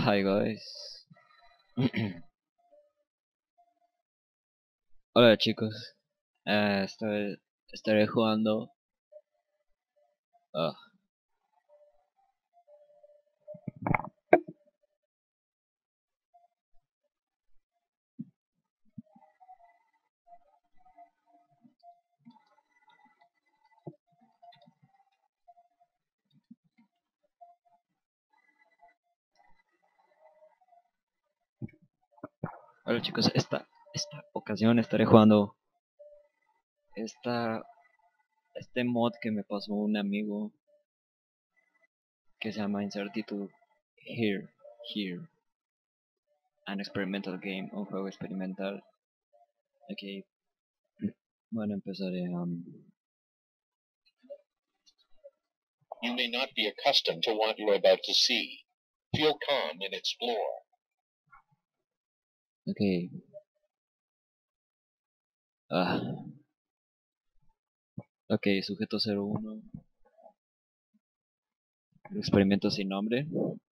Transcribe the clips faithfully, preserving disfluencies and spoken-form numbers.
Hi guys. Hola chicos. Eh, estoy, estaré jugando. ah, hola chicos. Esta, esta ocasión estaré jugando esta, este mod que me pasó un amigo que se llama Incertitude Here, Here, an experimental game, un juego experimental. Ok, bueno, empezaré. Um, You may not be accustomed to what you're about to see. Feel calm and explore. ok. Ah, ok, sujeto cero uno. Experimento sin nombre.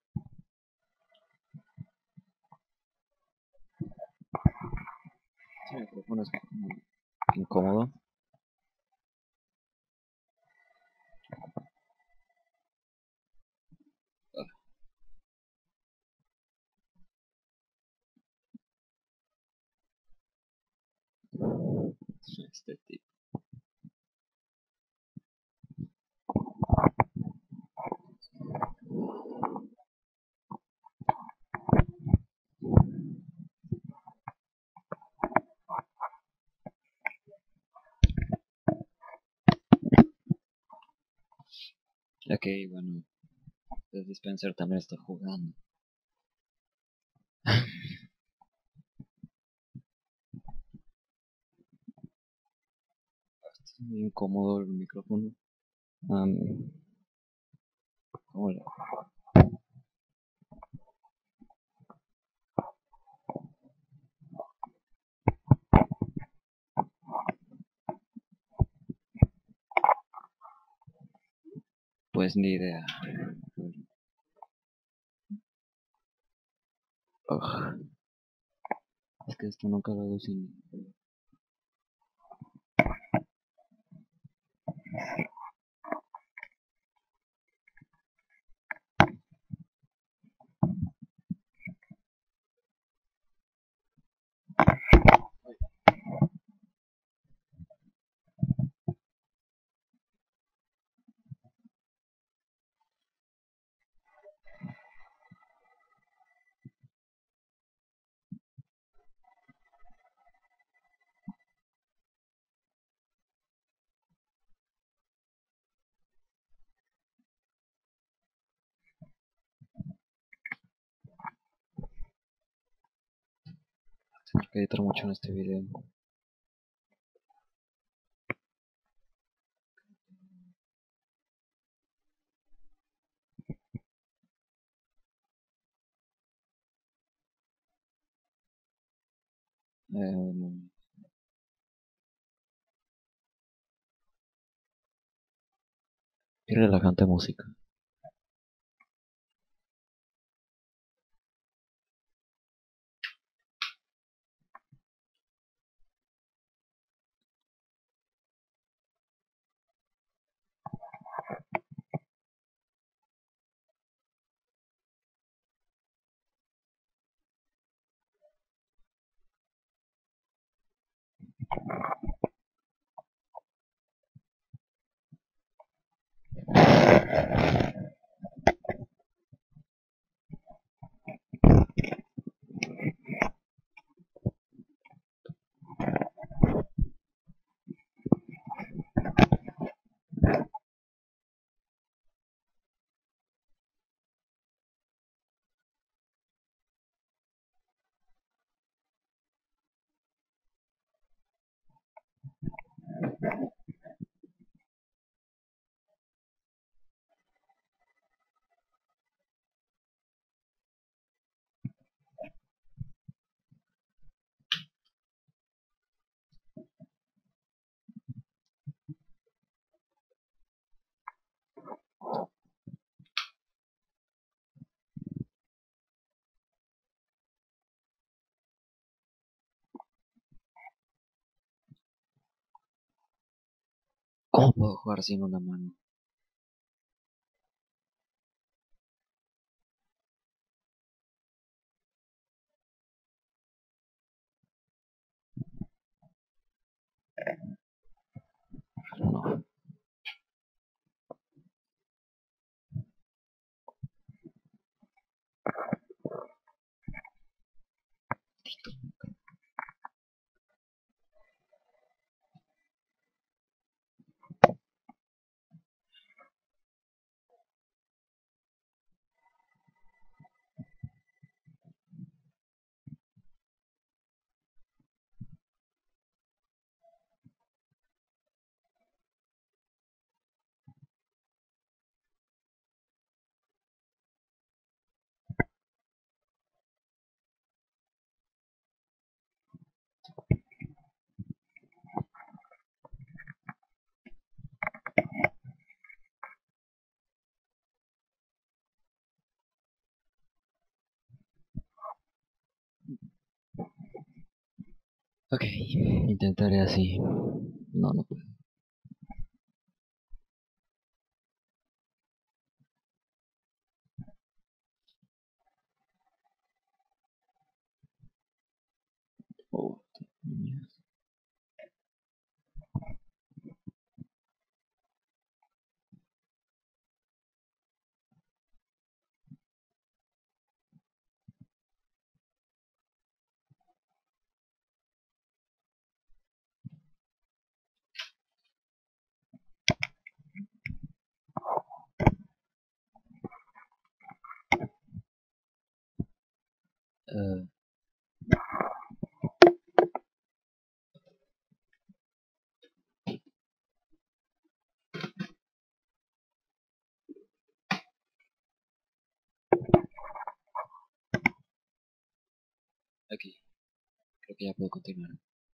Este micrófono es muy incómodo. Este tipo. Ok, bueno, el dispenser también está jugando. Está muy incómodo el micrófono. Um, hola. Pues ni idea. Ugh, es que esto nunca lo hago sin. Tener que editar mucho en este video. Eh, qué relajante música. ¿Cómo puedo jugar sin una mano? No. Ok, intentaré así. No, no puedo. Oh, demonios. Eh, ok, creo que ya puedo continuar.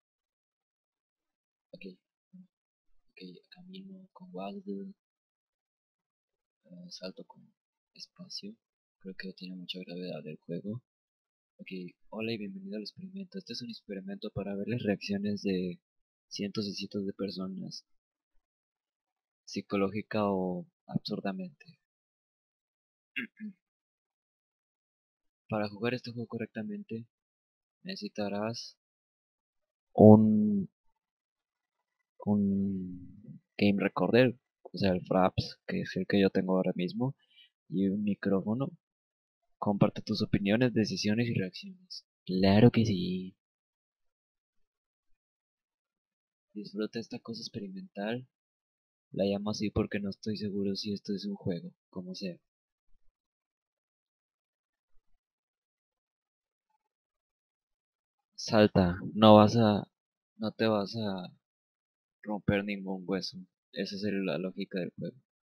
Ok, ok, camino con Waggle, eh, salto con espacio. Creo que tiene mucha gravedad el juego. Ok, hola y bienvenido al experimento. Este es un experimento para ver las reacciones de cientos y cientos de personas, psicológica o absurdamente. Para jugar este juego correctamente, necesitarás un, un Game Recorder, o sea, el Fraps, que es el que yo tengo ahora mismo, y un micrófono. Comparte tus opiniones, decisiones y reacciones. Claro que sí. Disfruta esta cosa experimental. La llamo así porque no estoy seguro si esto es un juego, como sea. Salta, no vas a, no te vas a romper ningún hueso. Esa es el- la lógica del juego.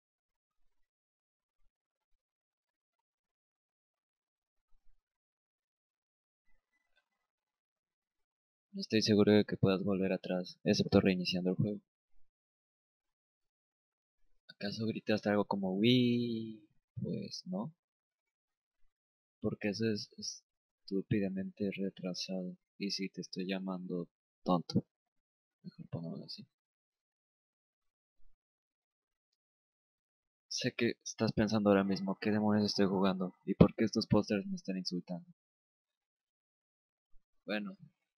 No estoy seguro de que puedas volver atrás, excepto reiniciando el juego. ¿Acaso gritaste algo como Wii? Pues no, porque eso es estúpidamente retrasado. Y si te estoy llamando tonto, mejor pongámoslo así. Sé que estás pensando ahora mismo qué demonios estoy jugando y por qué estos pósters me están insultando. Bueno,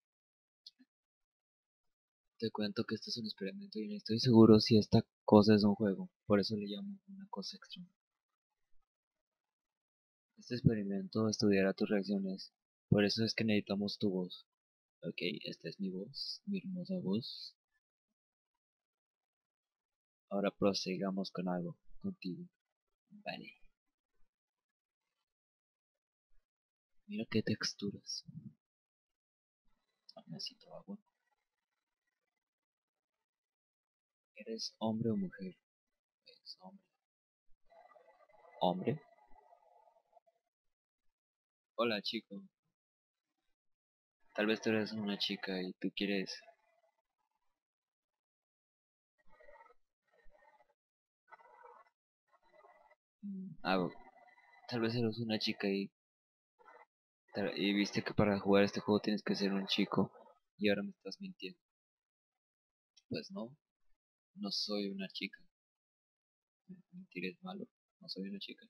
te cuento que esto es un experimento y no estoy seguro si esta cosa es un juego, por eso le llamo una cosa extraña. Este experimento estudiará tus reacciones, por eso es que necesitamos tu voz. Ok, esta es mi voz, mi hermosa voz. Ahora prosigamos con algo, contigo. Vale, mira qué texturas. Ah, necesito agua. ¿Eres hombre o mujer? Es hombre. ¿Hombre? Hola, chico. Tal vez tú eres una chica y tú quieres... mm, Ah, tal vez eres una chica y, tal- y viste que para jugar este juego tienes que ser un chico y ahora me estás mintiendo. Pues no. No soy una chica. Mentir es malo. No soy una chica.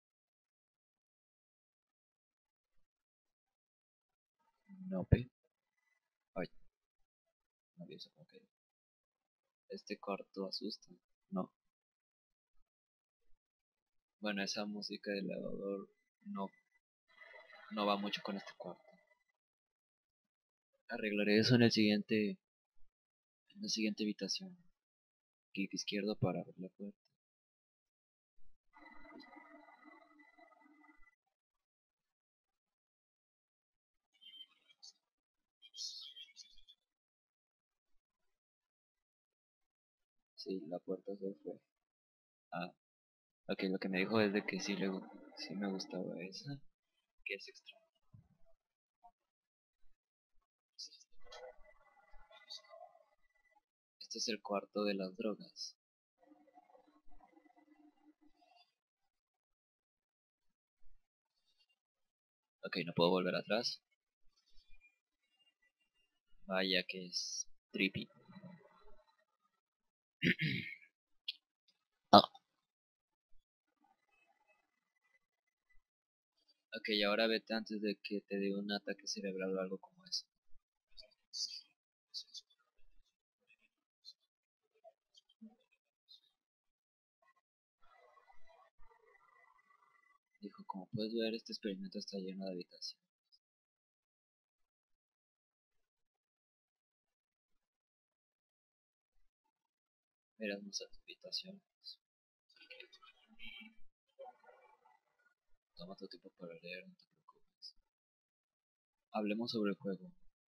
No, pe. Ay, no vi eso como que. Este cuarto asusta. No. Bueno, esa música del elevador no, no va mucho con este cuarto. Arreglaré eso en el siguiente. En la siguiente habitación. Clic izquierdo para abrir la puerta. Sí, la puerta se fue. Ah, ok, lo que me dijo es de que sí, le, sí me gustaba esa. Que es extra. Este es el cuarto de las drogas. Ok, no puedo volver atrás. Vaya que es trippy. Ah, ok, ahora vete antes de que te dé un ataque cerebral o algo como eso. Dijo, como puedes ver, este experimento está lleno de habitaciones. Verás muchas habitaciones. Toma tu tiempo para leer, no te preocupes. Hablemos sobre el juego.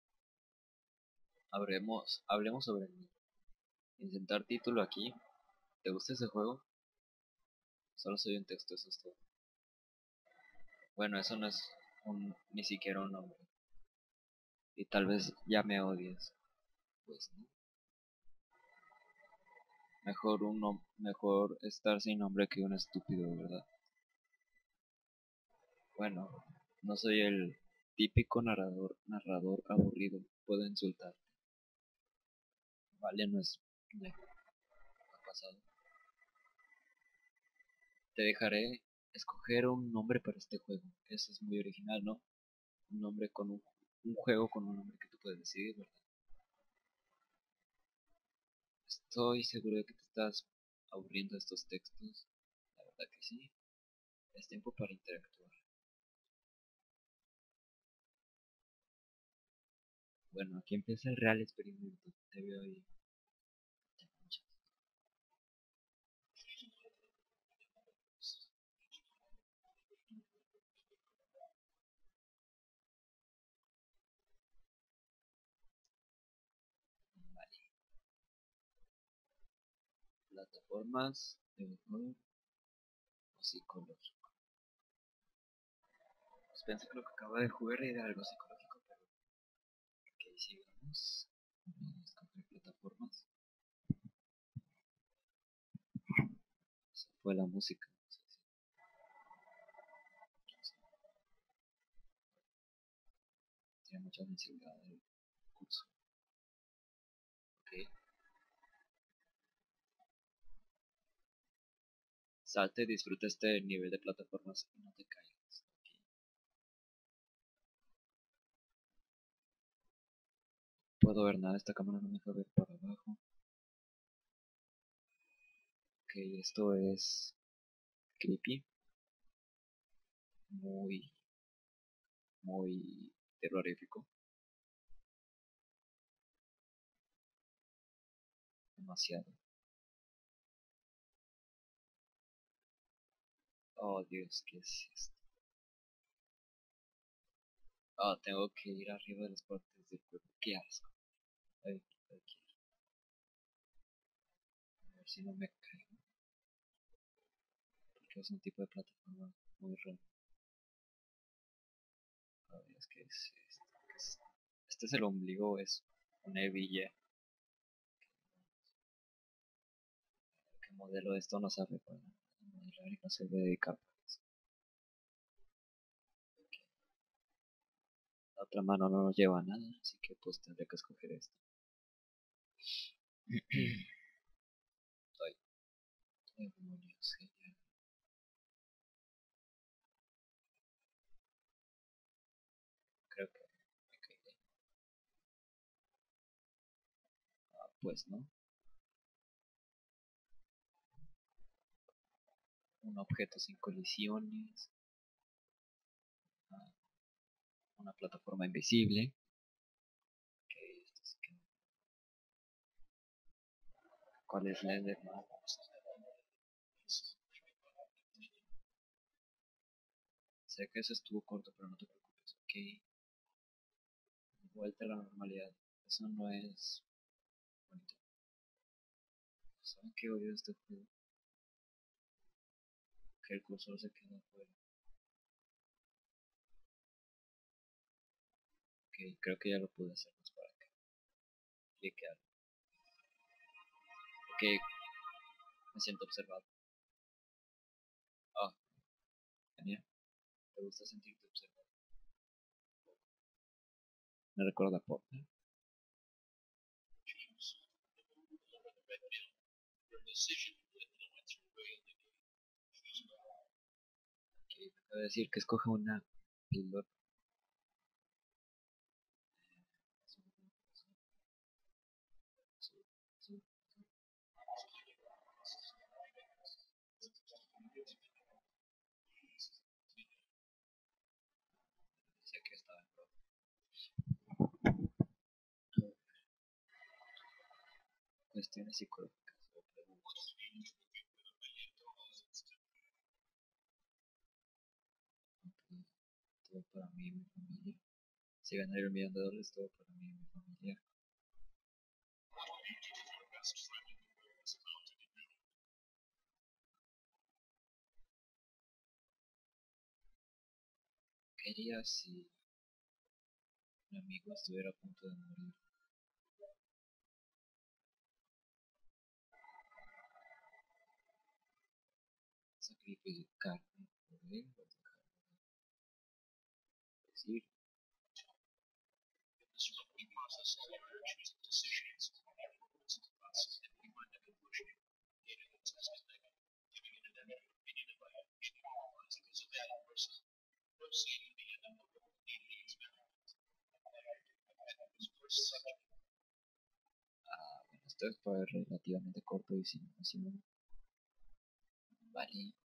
Hablemos, hablemos sobre mí. Intentar título aquí. ¿Te gusta ese juego? Solo soy un texto, eso es todo. Bueno, eso no es un, ni siquiera un nombre. Y tal vez ya me odies. Pues no. Mejor un nom- mejor estar sin nombre que un estúpido, ¿verdad? Bueno, no soy el típico narrador, narrador aburrido. Puedo insultar. Vale, no es. No, ha pasado. Te dejaré escoger un nombre para este juego. Eso es muy original, ¿no? Un nombre con un, un juego con un nombre que tú puedes decidir, ¿verdad? Estoy seguro de que te estás aburriendo de estos textos. La verdad que sí. Es tiempo para interactuar. Bueno, aquí empieza el real experimento. Te veo ahí. Vale. Plataformas de horror o psicológico. Pues pensé que lo que acabo de jugar era algo psicológico, pero ok, sigamos. Vamos a escoger plataformas. Esa fue la música. No sé si- Tiene mucha música del curso. Ok. Salte y disfruta este nivel de plataformas y no te caigas. Ok. Puedo ver nada, esta cámara no me deja ver para abajo. Ok, esto es creepy. Muy, muy terrorífico. Demasiado. Oh Dios, ¿qué es esto? Oh, tengo que ir arriba de las partes del cuerpo. Qué asco. Ay, aquí. A ver si no me caigo. Porque es un tipo de plataforma muy raro. A ver, es que es esto. ¿Qué es? Este es el ombligo, o es una hebilla. ¿Qué modelo de esto no sabe para modelar y no se debe dedicar? La otra mano no nos lleva a nada, así que pues tendré que escoger esto. pues no. Un objeto sin colisiones. Una plataforma invisible. Okay, esto sí que... ¿Cuál es la de más? Sé que eso estuvo corto, pero no te preocupes, ok. Vuelta a la normalidad. Eso no es bonito. ¿Saben qué odio de este juego? Que el cursor se queda afuera. Ok, creo que ya lo pude hacer más para que clique algo. Ok, me siento observado. Ah, genial. ¿Te gusta sentirte observado? Me recuerda a Portal. Ok, me acaba de decir que escoja una pilot. Decía que estaba en pro. Cuestiones psicológicas o preguntas. Todo para mí y mi familia. Si ganar el millón de dólares, todo para mí y mi familia. ¿Qué haría si mi amigo estuviera a punto de morir? Sacrificarme por él o dejarlo decir. Ah, bueno, esto fue relativamente corto y sin emoción. Vale.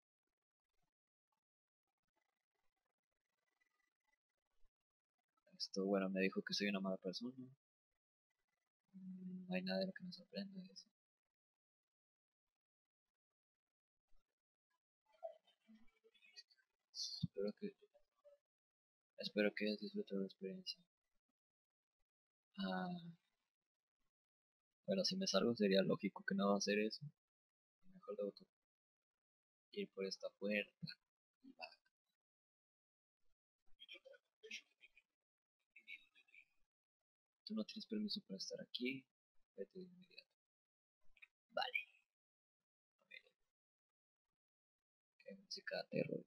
Esto, bueno, me dijo que soy una mala persona. Mm, No hay nada de lo que me sorprenda de eso. Espero que, espero que hayas disfrutado la experiencia. Ah, bueno, si me salgo sería lógico que no va a hacer eso. Mejor debo ir por esta puerta y va. Tú no tienes permiso para estar aquí. Vete de inmediato. Vale. Qué música de terror.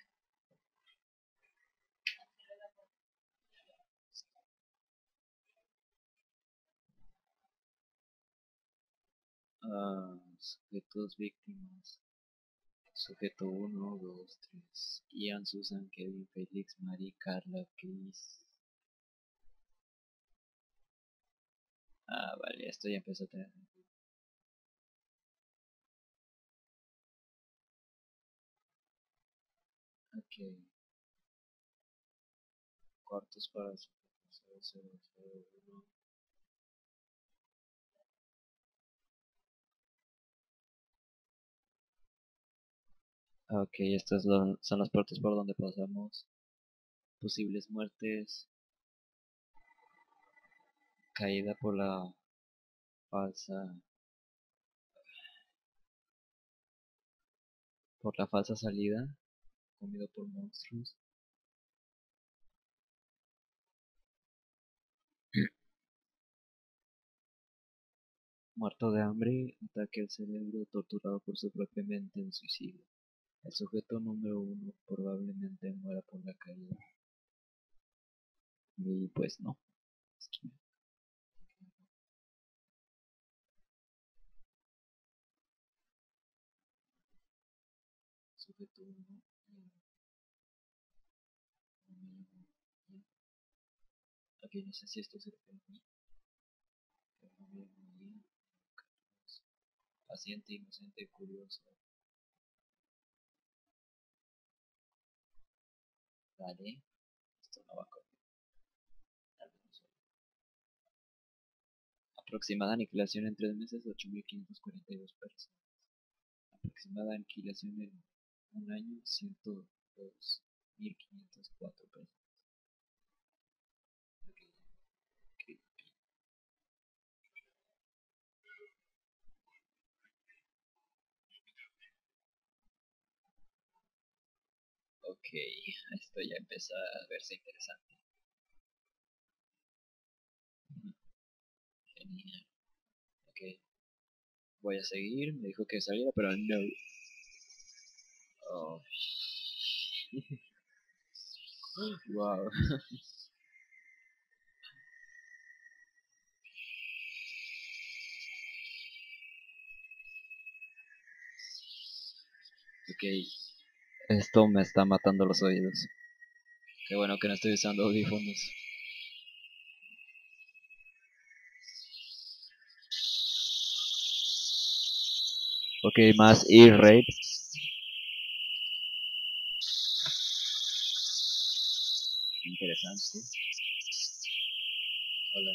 Ah, sujetos víctimas. Sujeto uno, dos, tres. Ian, Susan, Kevin, Felix, Mari, Carla, Chris. Ah, vale, esto ya empezó a tener. Ok. Cuartos para sujetos cero cero cero uno. Ok, estas son las partes por donde pasamos. Posibles muertes. Caída por la falsa. Por la falsa salida. Comido por monstruos. Muerto de hambre, ataque al cerebro, torturado por su propia mente en suicidio. El sujeto número uno probablemente muera por la caída. Y pues no. Sujeto uno. Ok, no sé si esto se refiere a mí. Paciente, inocente, curioso. Vale, esto no va a correr. Tal vez no solo. Aproximada aniquilación en tres meses, ocho mil quinientas cuarenta y dos personas. Aproximada aniquilación en un año, ciento dos mil quinientas cuatro personas. Okay. Okay. Ok, esto ya empieza a verse interesante. Genial. Ok, voy a seguir. Me dijo que saliera, pero no. Oh. Wow. Ok, esto me está matando los oídos. Qué bueno que no estoy usando audífonos. Ok, más ear rape. Interesante. Hola.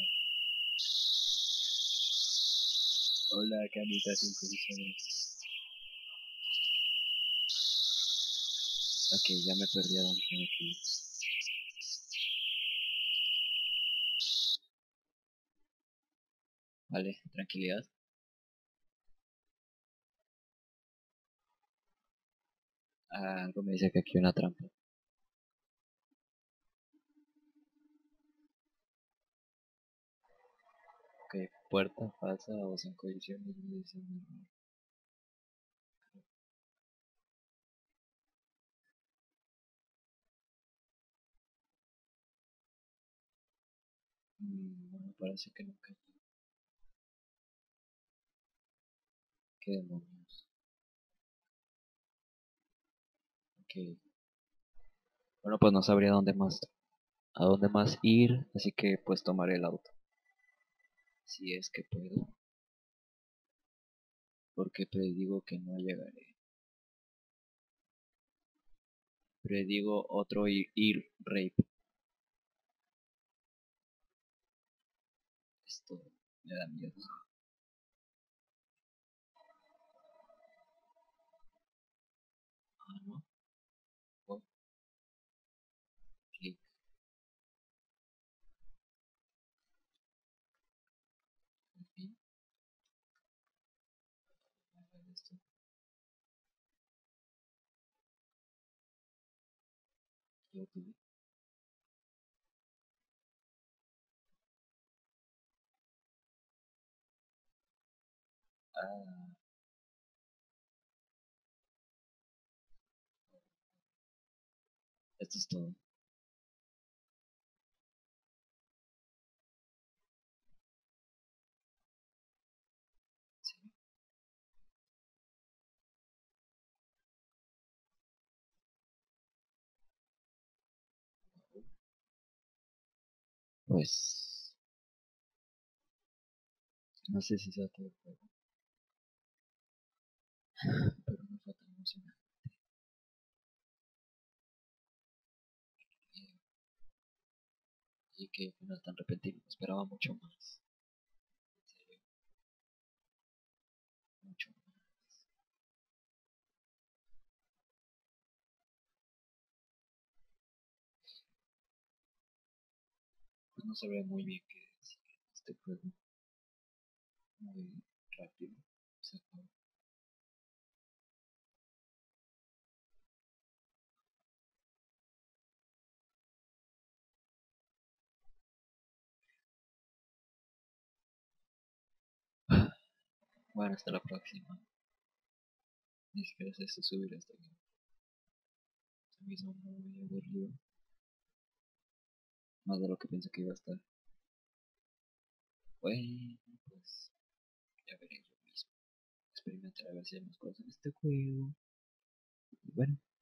Hola, Camita cinco diecinueve. Ok, ya me perdí a dónde tengo que ir. Vale, tranquilidad. Ah, algo me dice que aquí hay una trampa. Ok, puerta falsa o sin condiciones. Mm, bueno, parece que no caí. ¿Qué demonios? Ok. Bueno, pues no sabría dónde más, a dónde más ir, así que pues tomaré el auto. Si es que puedo. Porque predigo que no llegaré. Predigo otro ear ear rape. Esto me da miedo. Ah, no. Oh, clic. En fin. A ver esto. Yo tuve. Ah, esto es todo. Sí. Pues no sé si sea todo el juego, pero no fue tan emocionante. Eh, y que final tan repentino. Esperaba mucho más. En serio, mucho más. Pues no sabía muy bien qué decir. Este juego muy rápido. Se acabó. Bueno, hasta la próxima. Ni siquiera sé si subir hasta aquí. Se me hizo muy aburrido. Más de lo que pensé que iba a estar. Bueno, pues ya veré yo mismo. Experimentar a ver si hay más cosas en este juego. Y bueno,